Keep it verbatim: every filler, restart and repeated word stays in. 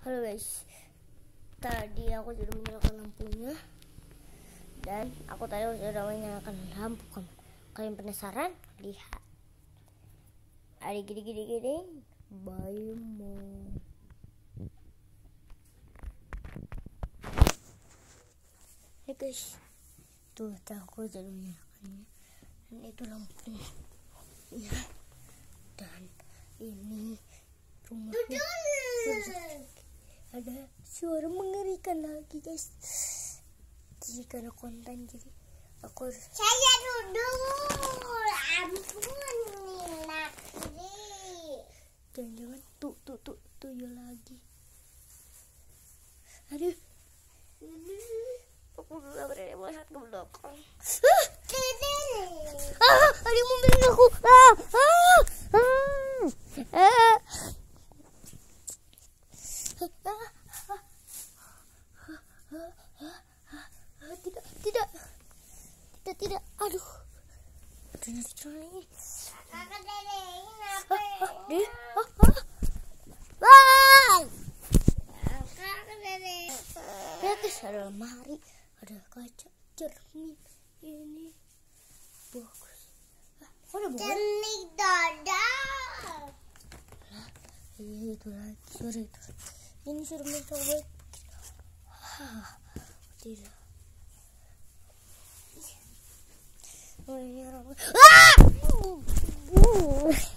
Halo guys, tadi aku sudah menyalakan lampunya dan aku tadi sudah menyalakan lampu. Kalian penasaran? Lihat, ada gede-gede bayumu. Ya guys, tuh aku sudah menyalakannya dan itu lampunya. Dan ini rumahnya. Ada suara mengerikan lagi guys. Jadi karena konten jadi aku harus... Saya duduk. Ampun Nakri. Jangan-jangan tuh tuh tuh tuyul lagi. Aduh. Aku udah berani melihat ke belakang. Ah, ada yang mobilin aku. Ah, ah, ah, ah. Tidak, tidak, tidak, tidak. Aduh, ternyata celana ini. Kakak Dede, ini apa? Deh, ah, ah, ah. Kakak Dede. Lihat guys, ada lemari, ada kaca, cermin. Ini bagus. Ah, kok ada bola? Cernik dada. Iya itu lagi, suara itu. Ini sudah mencoba. Ah, tidak. Oh, ini orang. Ah!